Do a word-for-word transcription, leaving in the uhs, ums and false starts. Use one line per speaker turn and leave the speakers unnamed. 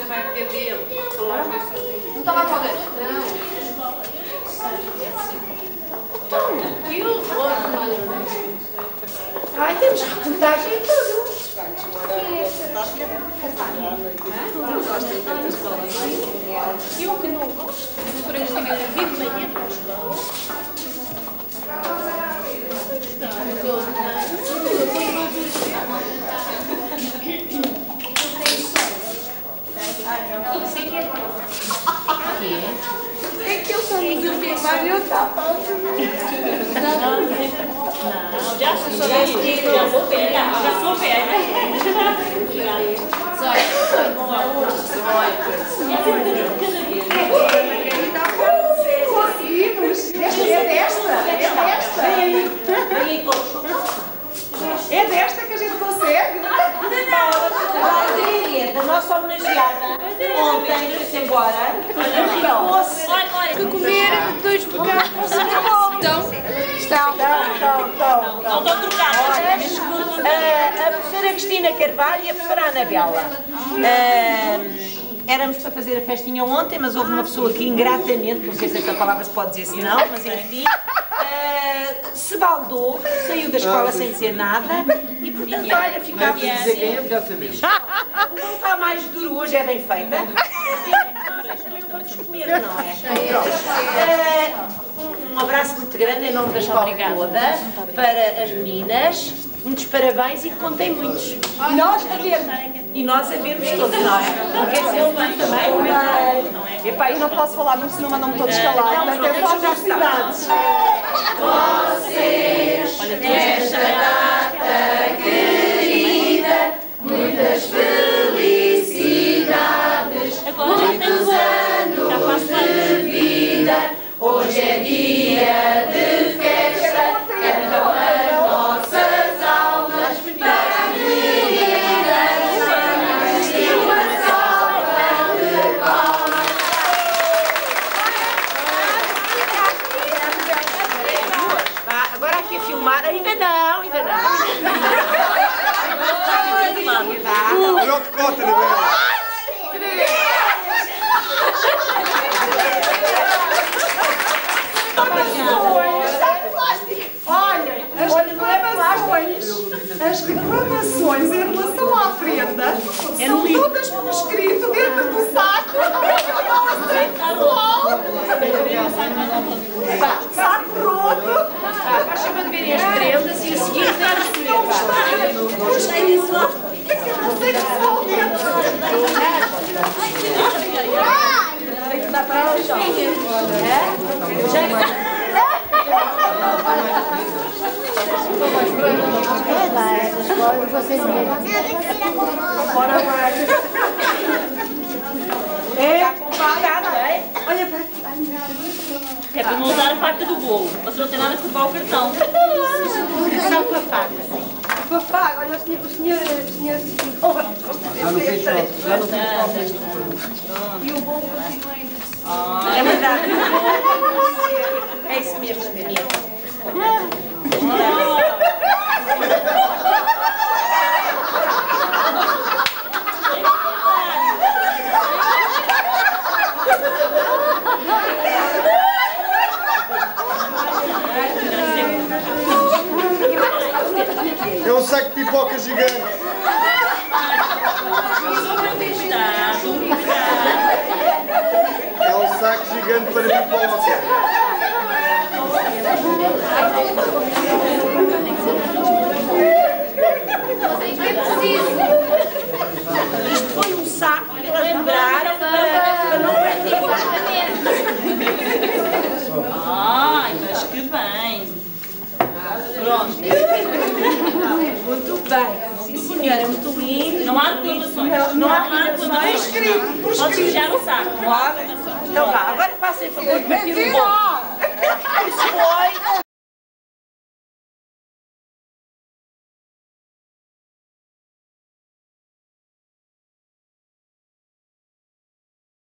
ainda vai ver dele. Não
estava a poder? Não.
E o outro?
Ai, temos reportagem e tudo.
Eu que não gosto. Por exemplo, eu vi de manhã para a escola.
É que eu sou muito bem, mas eu estava.
Não, já assisti, já vou ver, já vou ver.
Conseguimos! Esta é desta! É desta! É desta que a gente consegue!
Da nossa homenageada, ontem foi-se embora. Olha, olha,
Fui comer dois bocados. Então,
Estão, estão, estão, estão.
não estou trocada. A professora Cristina Carvalho e a professora Anabela. Éramos para fazer a festinha ontem, mas houve uma pessoa que ingratamente, não sei se esta palavra se pode dizer se não, mas enfim, uh, se baldou, saiu da escola sem dizer nada e portanto, olha, ficava
dizer quem é, já sabemos.
O pão está mais duro, hoje é bem feita. Também não vamos comer, não é? Uh, um abraço muito grande em nome da escola toda, para as meninas. Muitos parabéns e que contem muitos.
E nós a vermos.
E nós a vermos todos, não é? Não quer dizer muito também?
Epá, eu não posso falar muito, senão mandam-me todos calar. Mas é só as cidades.
Vocês, nesta data querida, muitas felicidades, muitos anos de vida. Hoje é dia de festa, cantam as nossas almas para a menina e uma salva de palmas.
Vá, agora aqui a filmar, ainda não, ainda não.
Melhor que conta, não é?
Olhem, as reclamações, as reclamações em relação à prenda são todas por escrito dentro do saco. Eu não aceito pessoal. Saco roto.
Faz chama de verem as prendas e a seguir dar os prendas.
Gostei disso. Não sei pessoal dentro. Tem que dar para o chão.
Vocês mesmos.
Bora, vai. É,
Complicado, é?
olha para aqui.
É para não usar a faca do bolo. Você não tem nada que levar o cartão. Só com a faca.
Papá, olha o senhor, o senhor, o senhor,
Já não fez foto, já não fez foto.
e o bolo continua ainda.
É verdade. É isso mesmo, menina.
É um saco de pipoca gigante. É um saco gigante para pipoca.
Isto foi um saco para lembrar para não praticar. Ai, mas que bem. Pronto. Muito bem. Sim, senhora, muito lindo. Não há reclamações. Não, não há reclamações.
Escrito, por
Pode
escrito.
sujar o saco. Não há reclamações. Então vá, agora façam favor de meter o bolo. Isso foi